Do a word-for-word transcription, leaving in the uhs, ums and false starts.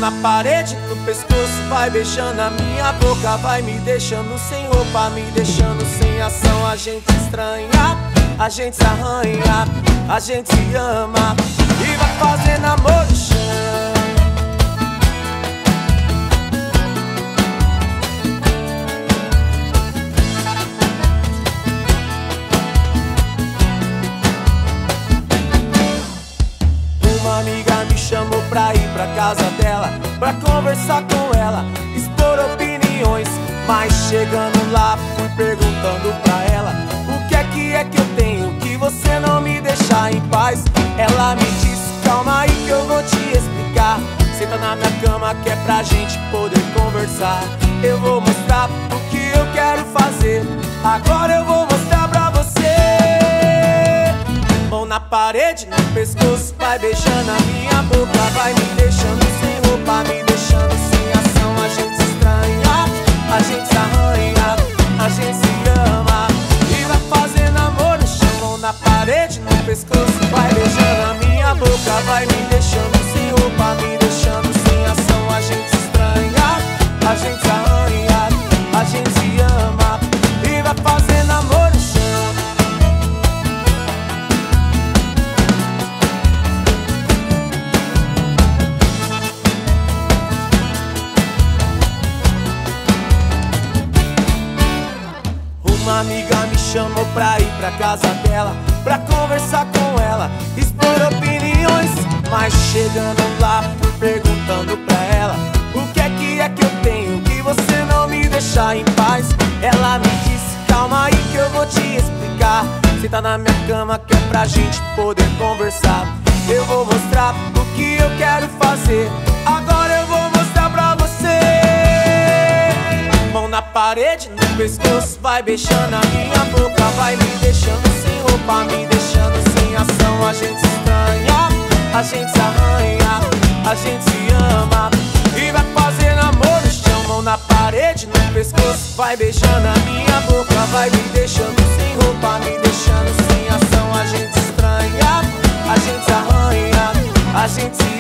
na parede, no pescoço, vai beijando a minha boca, vai me deixando sem roupa, me deixando sem ação. A gente estranha, a gente se arranha, a gente se ama e vai fazendo amor no chão. Uma amiga me chamou pra ir pra casa dela, pra conversar com ela, expor opiniões. Mas chegando lá, fui perguntando pra ela: o que é que é que eu tenho que você não me deixa em paz? Ela me disse: calma aí que eu vou te explicar. Senta na minha cama que é pra gente poder conversar. Eu vou mostrar o que eu quero fazer. Agora eu vou mostrar pra você. Mão na parede, no pescoço, vai beijando a minha boca, vai me deixando sem roupa, me deixando sem ação. A gente se estranha, a gente se arranha, a gente se ama e vai fazendo amor no chão. Mão na parede, no pescoço, vai beijando a minha boca, vai me deixando sem roupa, me deixando sem ação. A gente se estranha, a gente se arranha, a gente se ama e vai fazendo amor no chão. Uma amiga me chamou pra ir pra casa dela, pra conversar com ela, expor opiniões. Mas chegando lá, fui perguntando pra ela: o que é que é que eu tenho que você não me deixa em paz? Ela me disse: calma aí que eu vou te explicar. Senta na minha cama que é pra gente poder conversar. Eu vou mostrar o que eu quero fazer. Agora eu vou mostrar pra você. Mão na parede, no pescoço, vai beijando a minha boca, vai me deixando sem roupa, me deixando sem ação. A gente se estranha, a gente se arranha, a gente se ama e vai fazendo amor no chão. Mão na parede, no pescoço, vai beijando a minha boca, vai me deixando sem roupa, me deixando sem ação. A gente se estranha, a gente se arranha, a gente se